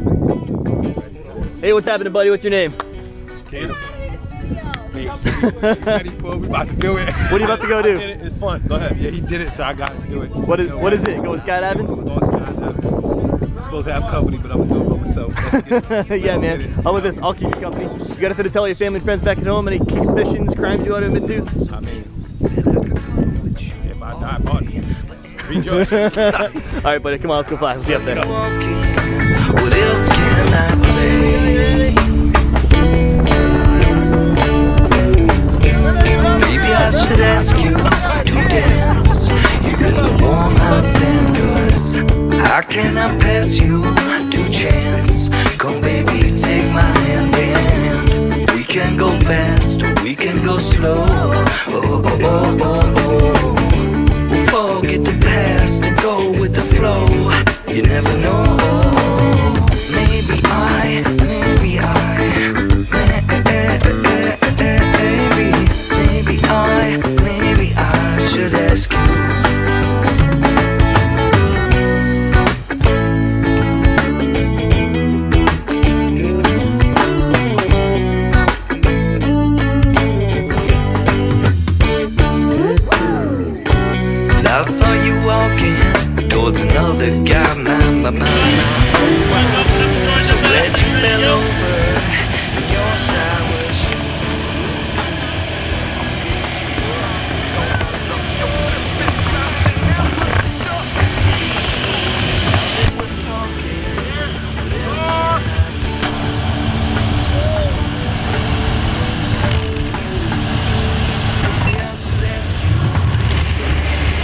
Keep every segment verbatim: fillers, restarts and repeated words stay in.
Hey, what's happening, buddy? What's your name? Caleb. Hey, ready for we about to do it. What are you about to go do? It. It's fun. Go ahead. Yeah, he did it, so I got to do it. What is what is it? Going skydiving? Going skydiving. I'm supposed to have company, but I'm gonna do it by myself. Let's get it. Yeah, man. How about this? I'll keep you company. You got anything to tell your family and friends back at home? Any confessions, crimes you want to admit to? I mean, if I die, buddy, rejoice. All right, buddy. Come on, let's go fly. We'll see you up there. What else can I say? Maybe I should ask you to dance. You're in the warm house and goods. How can I pass you to chance? Come baby, take my hand and we can go fast or we can go slow. Oh, oh, oh, oh, oh. We'll forget the past and go with the flow. You never know. Maybe I, maybe I, maybe, maybe I, maybe I should ask you. I saw you walking towards another guy, my, my, my, my. So glad you fell over in your shower shoes. We're talking, what else can I do? Maybe I should ask you to dance.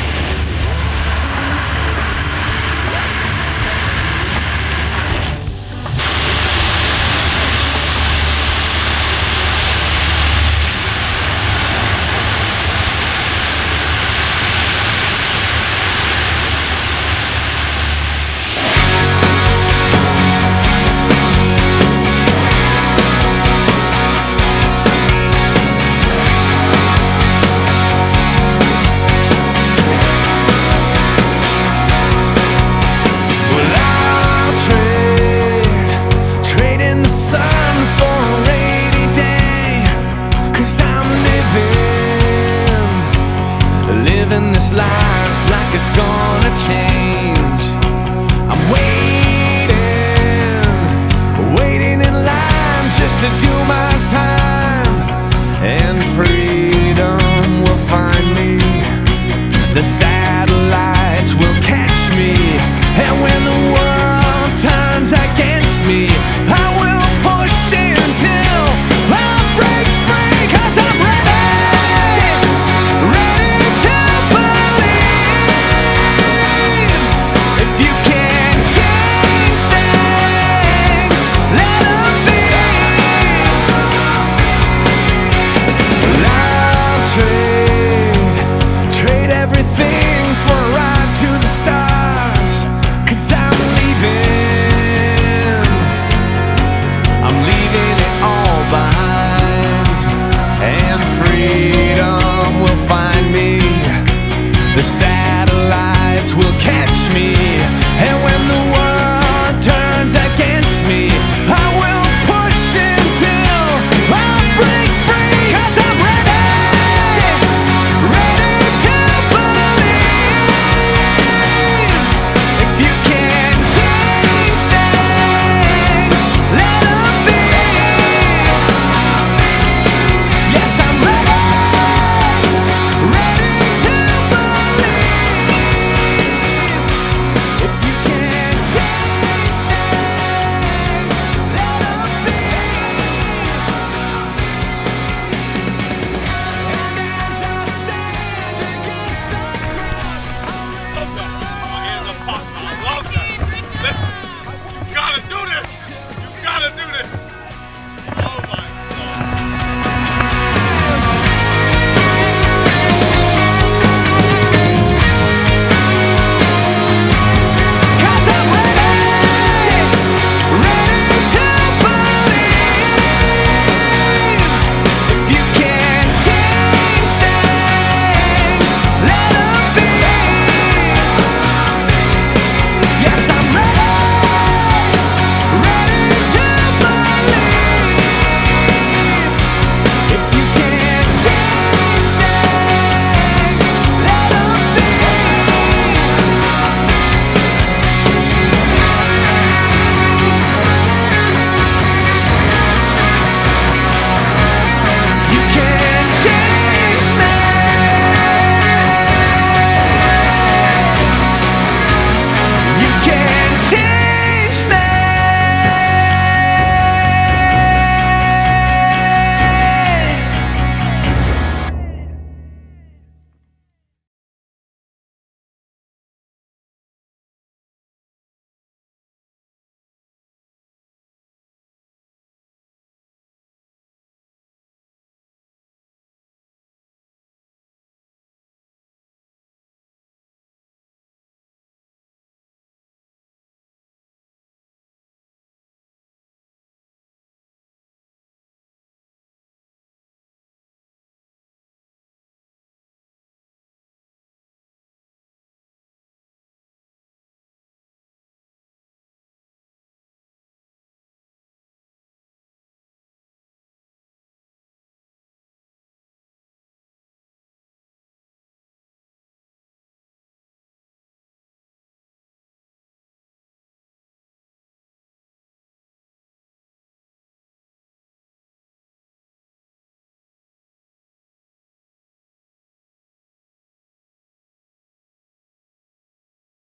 This life like it's gonna change. I'm waiting, waiting in line just to do my time. And freedom will find me. The satellites will catch me. And when the world turns against me, I will push until I break free. Cause I'm ready. The satellites will catch me.